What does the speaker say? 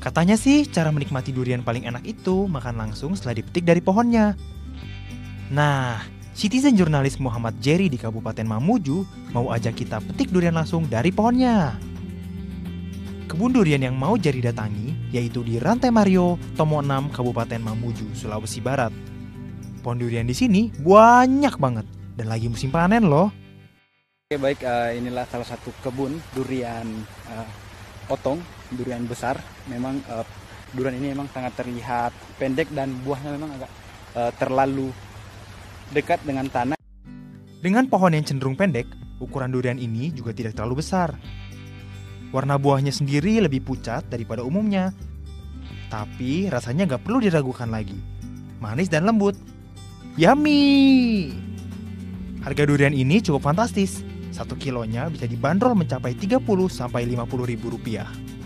Katanya sih cara menikmati durian paling enak itu makan langsung setelah dipetik dari pohonnya. Nah, citizen jurnalis Muhammad Jerry di Kabupaten Mamuju mau ajak kita petik durian langsung dari pohonnya. Kebun durian yang mau Jerry datangi yaitu di Rantai Mario, Tomo 6, Kabupaten Mamuju, Sulawesi Barat. Pohon durian di sini banyak banget dan lagi musim panen loh. Oke, baik, inilah salah satu kebun durian potong, durian besar. Memang durian ini memang sangat terlihat pendek dan buahnya memang agak terlalu dekat dengan tanah. Dengan pohon yang cenderung pendek, ukuran durian ini juga tidak terlalu besar. Warna buahnya sendiri lebih pucat daripada umumnya. Tapi rasanya nggak perlu diragukan lagi. Manis dan lembut. Yummy! Harga durian ini cukup fantastis. 1 kilonya bisa dibanderol mencapai 30 sampai 50 ribu rupiah.